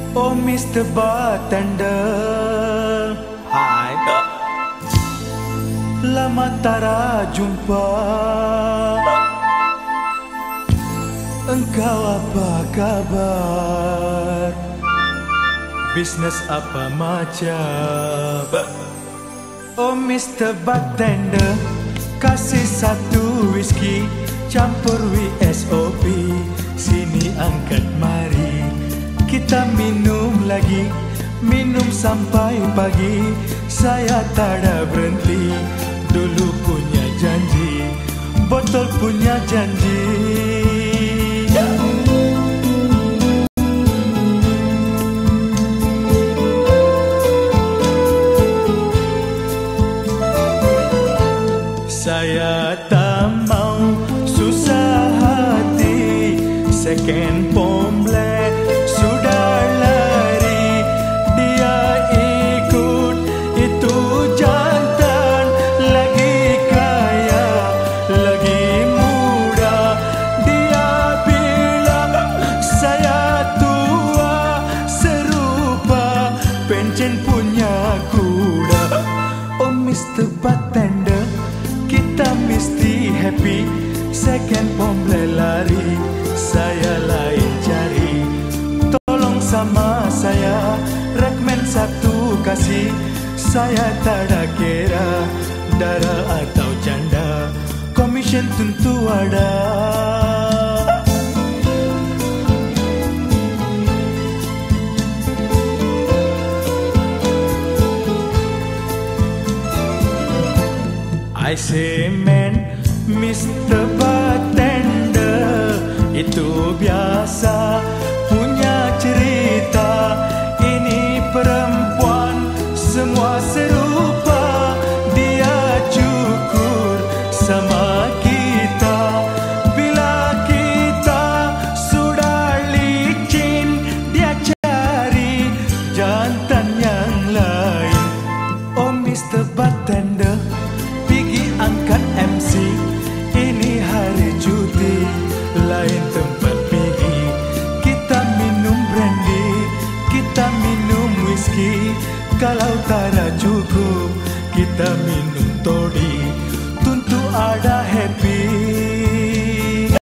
Oh Mr. Bartender, hai kak. Lama tara jumpa. Engkau apa kabar? Bisnes apa macam? Oh Mr. Bartender, kasih satu whisky campur WSOP. Sini angkat mari, kita minum lagi, minum sampai pagi. Saya tak ada berhenti, dulu punya janji, botol punya janji. Saya tak mau susah hati, second pomble sudah lari. Dia ikut itu jantan, lagi kaya, lagi muda. Dia bilang saya tua, serupa pencen punya kuda. Oh Mr. Bartender, kita mesti happy. Second pomble lari, saya lain cari. Tolong sama saya, recommend satu kasih. Saya tak ada kira darah atau janda, komisen tentu ada. I say man, Mr. Bartender, itu biasa punya cerita. Ini perempuan semua serupa, dia cukur sama kita. Bila kita sudah licin, dia cari jantan yang lain. Oh Mr. Bartender, angkat MC, ini hari cuti, lain tempat pergi. Kita minum brandy, kita minum whisky. Kalau tak cukup, kita minum toddy. Tentu ada happy.